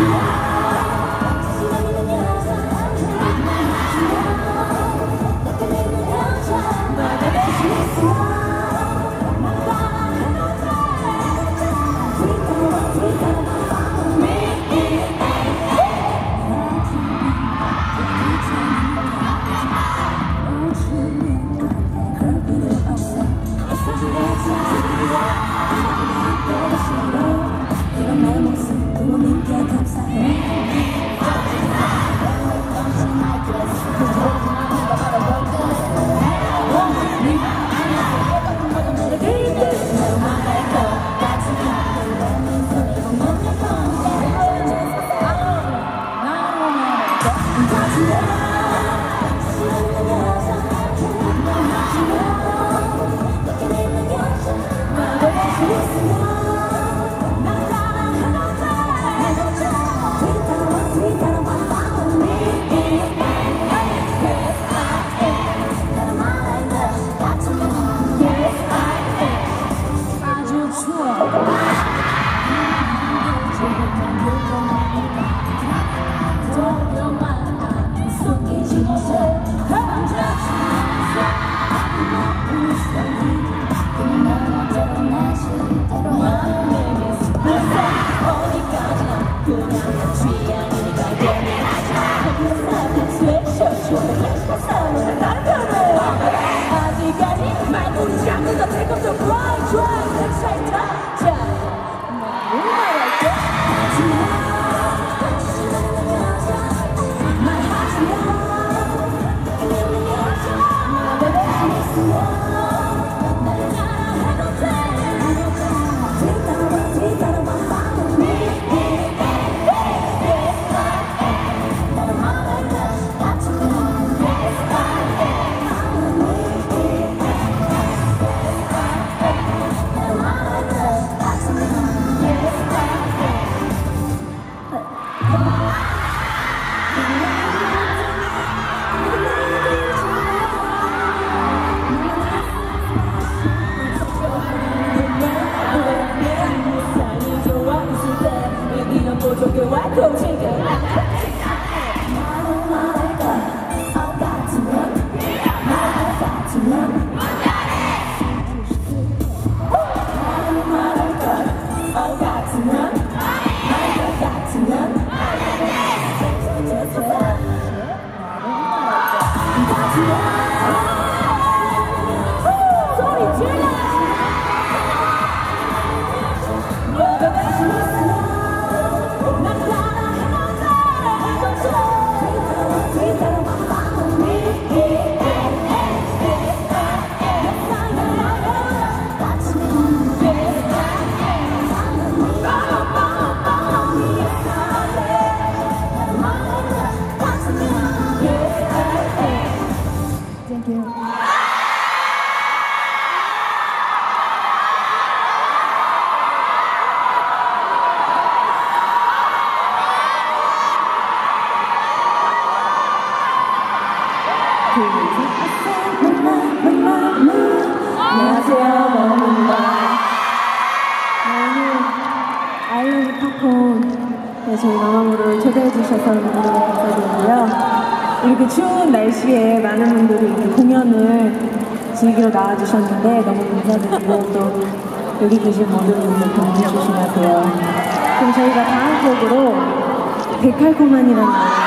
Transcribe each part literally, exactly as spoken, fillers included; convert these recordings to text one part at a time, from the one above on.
저희 마마무를 초대해 주셔서 너무 감사드리고요. 이렇게 추운 날씨에 많은 분들이 이렇게 공연을 즐기러 나와주셨는데 너무 감사드리고 또 여기 계신 모든 분들 경기 조심하세요. 그럼 저희가 다음 곡으로 데칼코만이라는 노래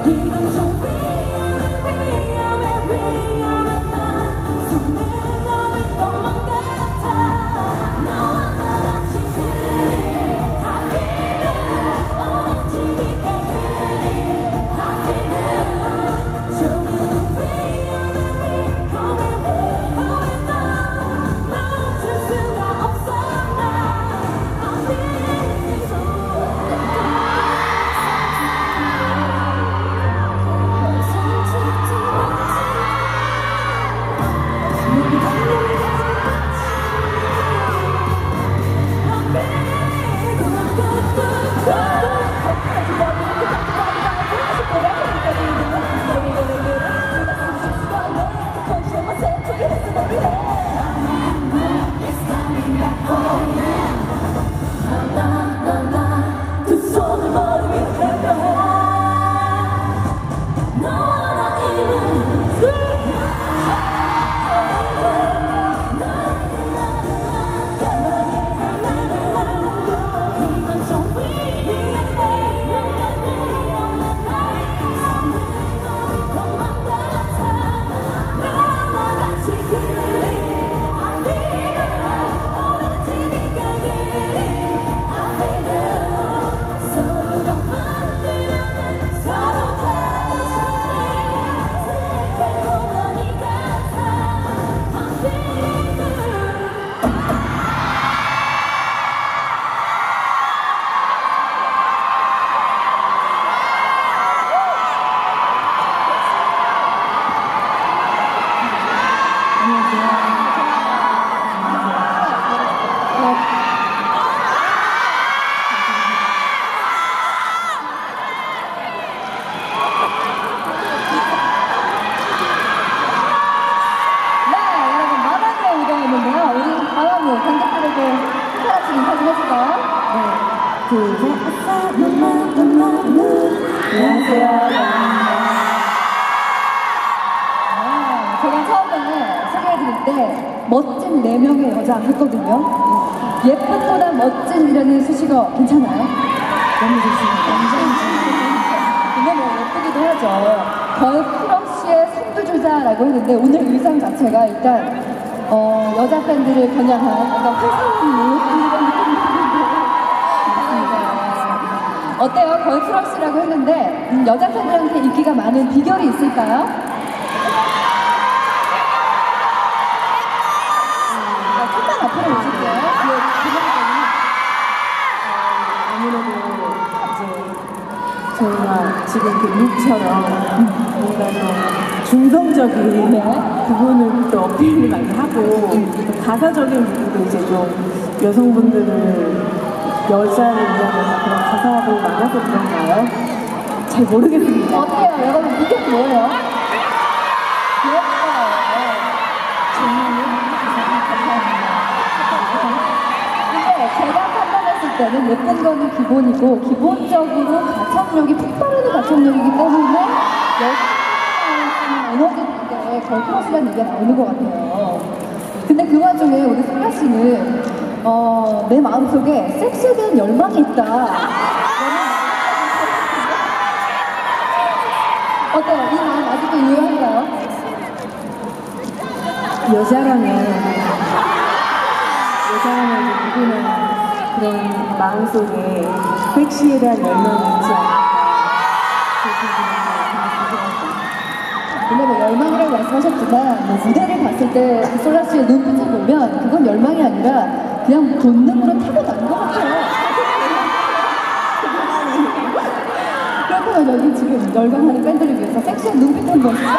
멋진 네 명의 여자 했거든요. 예쁜보다 멋진이라는 수식어 괜찮아요? 너무 좋습니다. 근데 뭐 예쁘기도 하죠. 걸크러쉬의 선두주자라고 했는데 오늘 의상 자체가 일단 어, 여자 팬들을 겨냥한 약간 화사한 이런 느낌이 드는데 어때요? 걸크러쉬라고 했는데 음, 여자 팬들한테 인기가 많은 비결이 있을까요? 앞으로 오실게요. 아무래도 이제 저희가 지금 그 룩처럼 뭔가 좀 중성적인 네. 부분을 또 어필을 많이 하고 또 가사적인 부분도 이제 좀 여성분들을 여자를 위한 그런 가사를 많아서 그런가요? 잘 모르겠습니다. 어때요? 여러분 이게 뭐예요? 제가 판단했을 때는 예쁜 거는 기본이고 기본적으로 가창력이 폭발하는 가창력이기 때문에 여기 에너지 무대에 걸크러쉬라는 얘기가 나오는 것 같아요. 근데 그 와중에 우리 소라 씨는 어, 내 마음속에 섹스에 대한 열망이 있다. 어때요? 이 마음 아직도 유효한가요? 여자라면 여자라면 누구나 그런 마음속에 섹시에 대한 열망이 있지 않을까. 근데 뭐 열망이라고 말씀하셨지만 뭐 무대를 봤을 때 솔라 씨의 눈빛을 보면 그건 열망이 아니라 그냥 본능으로 타고난 것 같아요. 그렇다면 여기 지금 열광하는 팬들을 위해서 섹시한 눈빛 한번 쏴주세요.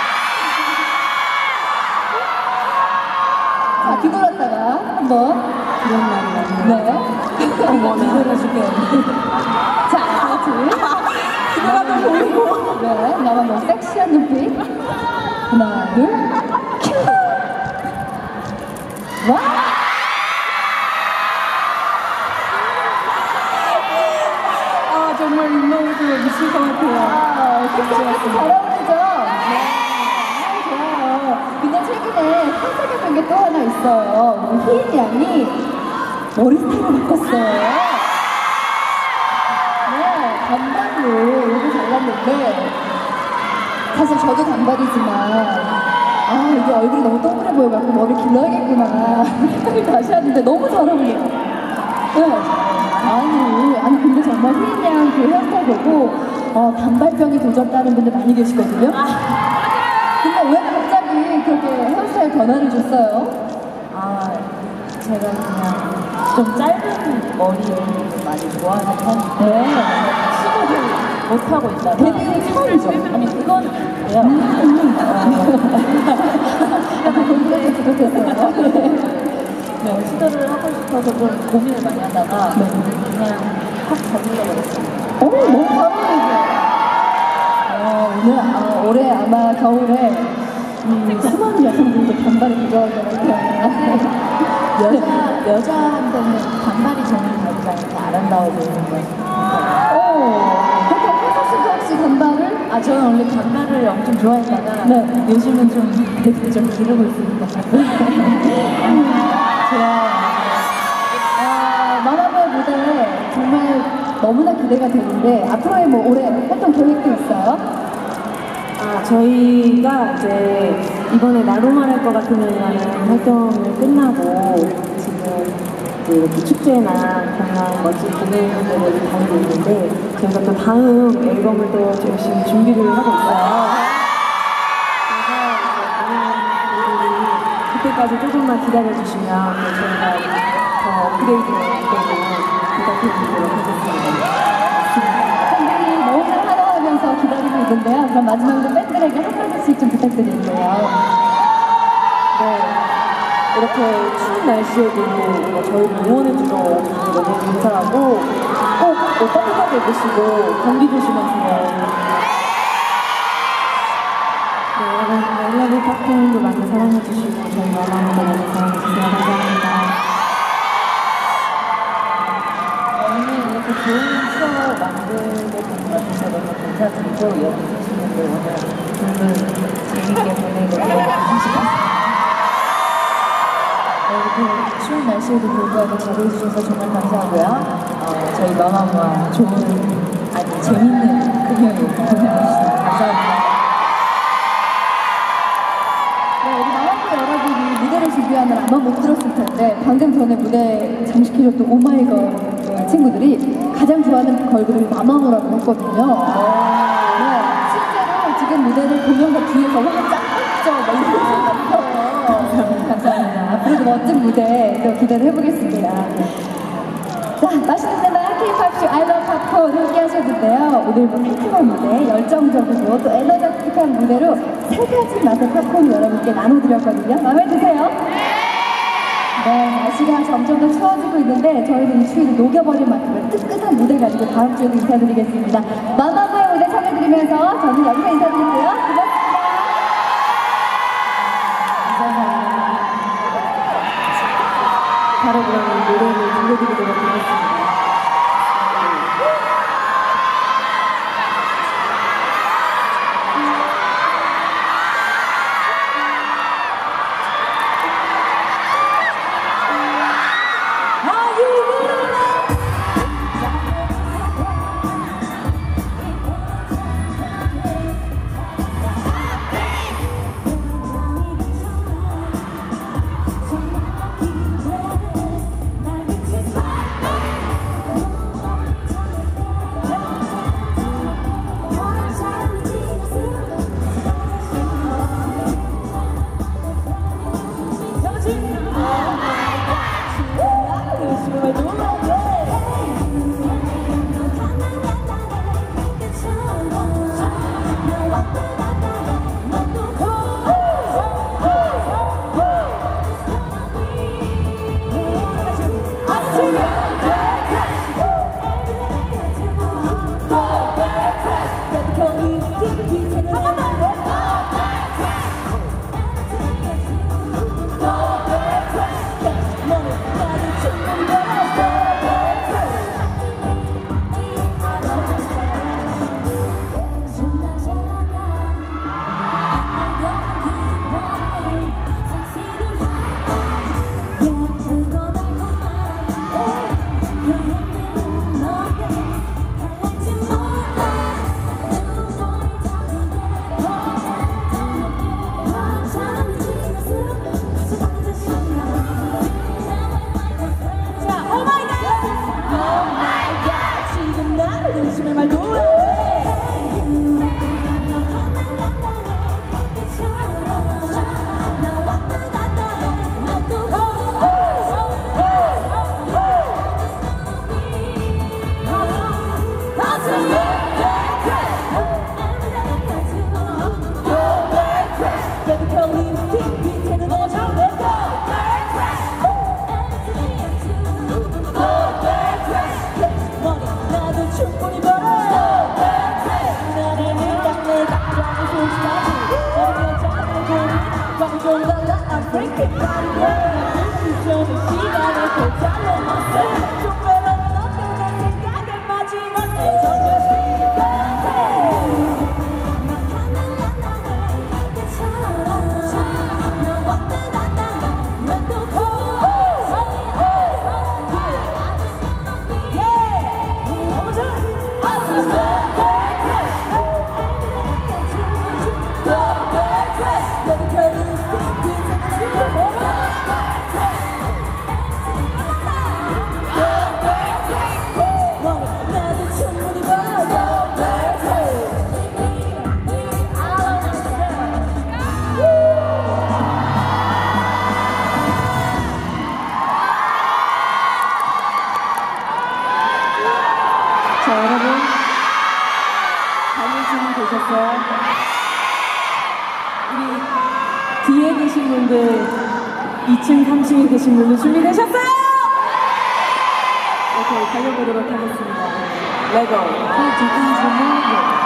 자, 뒤돌았다가 한번 그런 말이라면 네. 어머나 뒤돌아줄게요. 자, 같이 그거라도 보이고 네, 나만 뭐 섹시한 눈빛 하나, 둘, 큐! 와! 아 정말 입모으고 미칠 것 같아요. 아, 섹시한 잘 어울리죠? 네. 아, 좋아요. 근데 최근에 화제가 된 게 또 하나 있어요. 우리 희인 양이 머리 스타일을 바꿨어요. 네, 단발로 요즘 잘랐는데 사실 저도 단발이지만 아 이게 얼굴이 너무 동그래 보여갖고 머리 길러야겠구나 생각을 다시 하는데 너무 잘 어울려요. 네. 아니 아니 근데 정말 휘인 양 그 헤어스타일 보고 어, 단발병이 도졌다는 분들 많이 계시거든요. 근데 왜 갑자기 그렇게 헤어스타일 변화를 줬어요? 아, 제가 그냥 좀 짧은 머리를 많이 좋아하는 편인데 네. 시도를 못하고 있다가 데뷔 후 처음이죠? 아니 그건 그래요. 약간 공부를 부족했어요. 네, 시도를 하고 싶어서 좀 고민을 많이 하다가 네. 그냥 확 접으려고 그랬습니다. 오, 너무 잘 어울리죠? 어, 오늘, 아, 올해 아마 겨울에 음, 수많은 여성분들 단발을 구조할 것 같아요. 여자, 여자한테는 단발이 저는 가장 아름다워 보이는 것 같아요. 오, 그렇게 혜서 씨도 혹시 단발을? 아, 저는 원래 단발을 엄청 좋아했다가 네. 요즘은 좀, 되게 좀 기르고 있습니다. 좋아요. 아, 마마무의 무대 정말 너무나 기대가 되는데 앞으로의 뭐 올해 활동 계획도 있어요? 아, 저희가 이제 이번에 나로 말할 것 같으면이라는 활동을 끝나고 지금 이제 이렇게 축제나 공연, 멋진 공연들을 다니고 있는데 저희가 또 다음 앨범을 또 열심히 준비를 하고 있어요. 그래서 이제 그때까지 조금만 기다려주시면 저희가 더 업그레이드 되고 부탁드리도록 하겠습니다. 팬들이 너무나 환호하면서 기다리고 있는데요. 그럼 마지막으로 팬들에게 한마디씩 좀 부탁드릴게요. 네, 이렇게 추운 날씨에도 뭔가 저희를 응원해주셔서 너무 감사하고 꼭 옷 따뜻하게 입으시고 감기 조심하세요. 네, 여러분 아이러브 팝콘도 많이 사랑해주시고 저희 마마무도 많이 사랑해주세요. 감사합니다. 오늘 이렇게 좋은 추억 만들게 된 것 같아서 너무 감사드리고 여기 계신 분들 오늘 오늘 재밌게 보내고 너무 시간 이렇게 추운 날씨에도 불구하고 잘해주셔서 정말 감사하고요. 어, 저희 마마무와 좋은 아주 재밌는 금요일 보내주셔서 감사합니다. 네, 우리 마마무 여러분이 무대를 준비하느라 아마 못 들었을 텐데 방금 전에 무대 장식해줬던 오마이걸 친구들이 가장 좋아하는 걸그룹이 마마무라고 했거든요. 네, 실제로 지금 무대를 공연과 뒤에서 와 짱멋져 막 이렇게 생각해요. 감사합니다. 앞으로도 멋진 무대 또 기대를 해보겠습니다. 자, 맛있는 데만 K-팝쇼 I love 팝콘 함께 하셨는데요. 오늘 뭐 상큼한 무대, 열정적이고 또 에너제틱한 무대로 세 가지 맛의 팝콘을 여러분께 나눠드렸거든요. 마음에 드세요? 네, 날씨가 점점 더 추워지고 있는데 저희는 이 추위를 녹여버릴 만큼의 뜨끈한 무대 가지고 다음 주에도 인사드리겠습니다. 마마무의 무대 참여드리면서 저는 여기서 인사드릴게요. 고맙습니다. 감사합니다. 바로 그러면 노래를 들려드리도록 하겠습니다. Bye. 자, 여러분, 다른 질문 되셨어요? 우리 뒤에 계신 분들, 이 층, 삼 층에 계신 분들 준비되셨어요? 오케이, 달려보도록 하겠습니다. 레고. 그 두분 질문.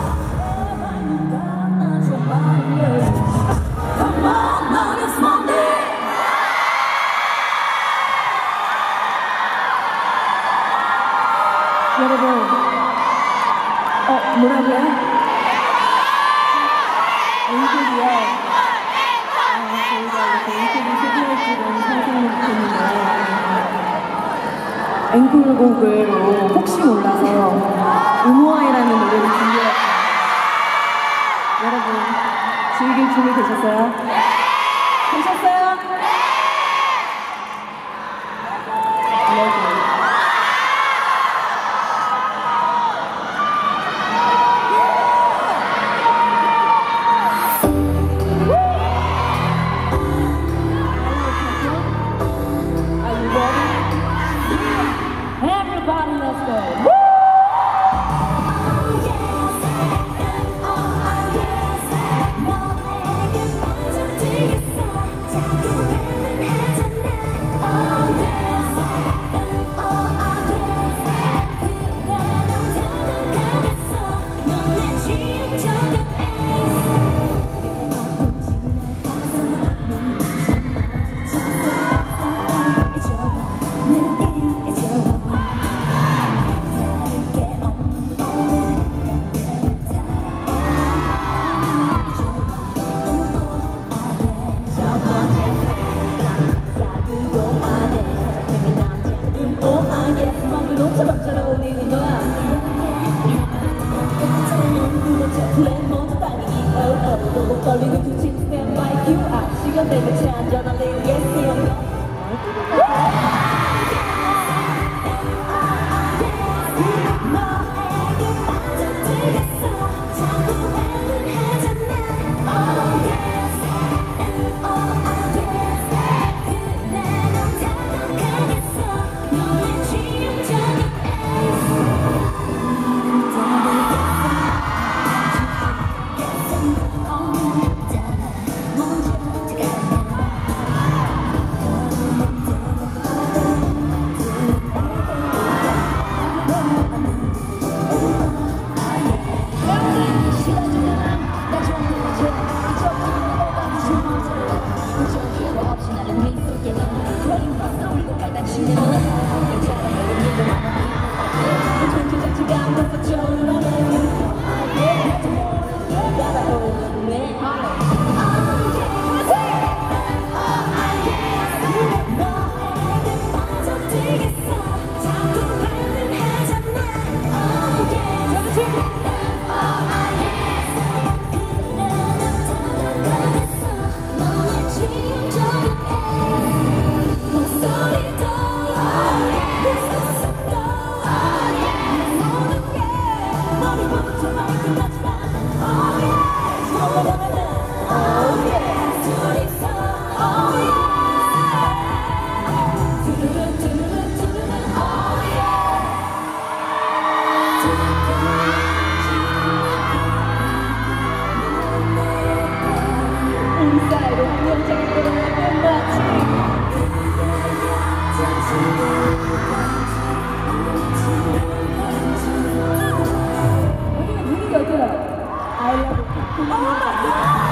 Come on, it's Monday. 앵콜이요. 아, 저희가 이렇게 앵콜이 소개할 줄은 상상을 못했는데 앵콜곡으로 혹시 몰라서 우모아이라는 노래를 준비했어요. 여러분 즐길 준비 되셨어요? 되셨어요? 네. Everybody, let's go. 떨리는 두 침 stand by you 아 시간 내게 찬전한 내일 yes 여기는 분위기 어때요? I love it.